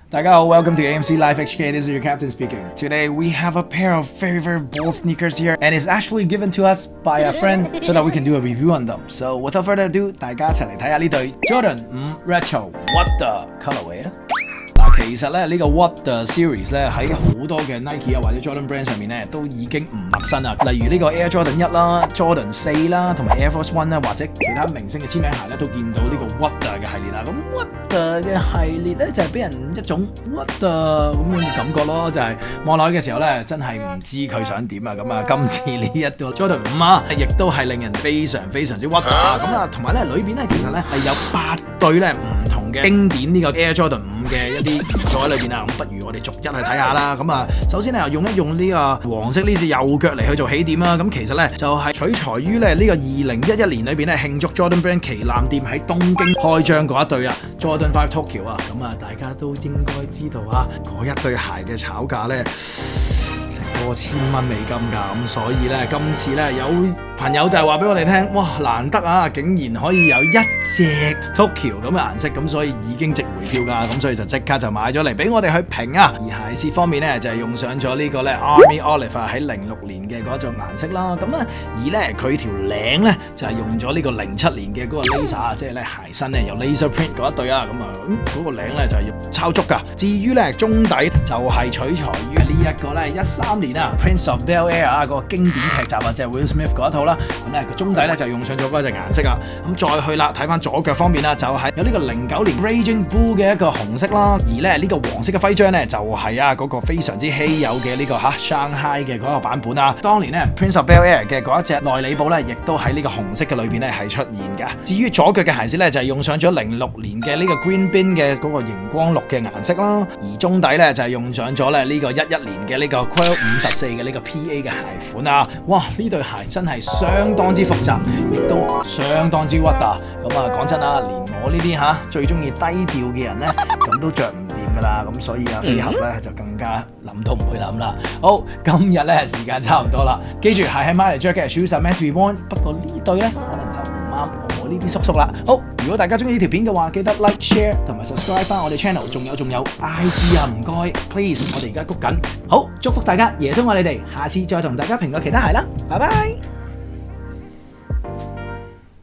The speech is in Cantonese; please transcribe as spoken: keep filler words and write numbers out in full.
大家好 ，Welcome to A M Z Lifehk. This is your captain speaking. Today we have a pair of very very bold sneakers here, and it's actually given to us by a friend so that we can do a review on them. So without further ado， 大家一齊嚟睇下呢對 Jordan 五 Retro What the colorway 啊！嗱，其實咧呢個 What the Series 咧喺好多嘅 Nike 啊或者 Jordan brand 上面咧都已經唔陌生啦。例如呢個 Air Jordan 一啦、Jordan 四啦，同埋 Air Force One 啦，或者其他明星嘅簽名鞋咧都見到呢個 What the 嘅系列啦。咁 What the 嘅系列咧就係俾人一種 What the 咁樣嘅感覺咯，就係望落去嘅時候咧真係唔知佢想點啊。咁啊，今次呢一個 Jordan 五啊，亦都係令人非常非常之 What the 咁啊，同埋咧裏邊咧其實咧係有八對咧唔同嘅經典呢個 Air Jordan 五嘅一啲元素喺裏邊啊。咁不如我哋逐一去睇下啦。咁啊，首先咧用一用呢個黃色呢隻右腳嚟去做起點啦。咁其實咧就係取材於咧呢個二零一一年裏邊咧慶祝 Jordan Brand 旗艦店喺東京開張嗰一對啊 Jordan Five Tokyo 啊。咁啊，大家都應該知道啊，嗰一對鞋嘅炒價咧成過千蚊美金㗎。咁所以咧今次咧有朋友就係話俾我哋聽，哇難得啊，竟然可以有一隻 Tokyo 咁嘅顏色，咁所以已經值回票價，咁所以就即刻就買咗嚟俾我哋去評啊。而鞋舌方面咧就係、是、用上咗呢個咧 Army Olive 喺零六年嘅嗰種顏色啦。咁咧而咧佢條領咧就係、是、用咗呢個零七年嘅嗰個 laser， 即係咧鞋身咧有 laser print 嗰一對啊。咁啊嗰個領咧就係、是、要抄足㗎。至於咧中底就係取材於呢一個咧一三年啊 Prince of Bel-Air 啊嗰個經典劇集啊，即係 Will Smith 嗰一套啦。咁咧個中底咧就用上咗嗰隻顏色啊。咁再去啦，睇翻左腳方面啦，就係、是、有呢個零九年 Raging Bull 嘅一個紅色啦。而咧呢、這個黃色嘅徽章咧就係、是、啊嗰、那個非常之稀有嘅呢、這個嚇 Shanghai 嘅嗰個版本啊。當年咧 Prince of Bel-Air 嘅嗰一隻內里布咧，亦都喺呢個紅色嘅裏邊咧係出現㗎。至於左腳嘅鞋舌咧，就係、是、用上咗零六年嘅呢個 Green Bin 嘅嗰個熒光綠嘅顏色啦。而中底咧就係、是、用上咗咧呢個一一年嘅呢個 Quail 五十四嘅呢個 P A 嘅鞋款啊。哇！呢對鞋真係相當之複雜，亦都相當之屈啊！咁啊講真啊，連我呢啲嚇最中意低調嘅人咧，咁都着唔掂㗎啦。咁所以啊，飛俠咧就更加諗都唔會諗啦。好，今日咧時間差唔多啦，記住鞋係買嚟着嘅 ，shoes are meant to be worn。不過呢對咧可能就唔啱我呢啲叔叔啦。好，如果大家中意呢條片嘅話，記得 like、share 同埋 subscribe 翻我哋 channel， 仲有仲有 I G 啊，唔該 ，please， 我哋而家谷緊。好，祝福大家，耶穌愛你哋，下次再同大家評個其他鞋啦，拜拜。